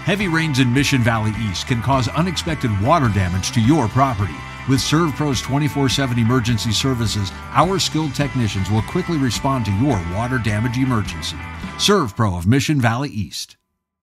Heavy rains in Mission Valley East can cause unexpected water damage to your property. With ServPro's 24/7 emergency services, our skilled technicians will quickly respond to your water damage emergency. ServPro of Mission Valley East.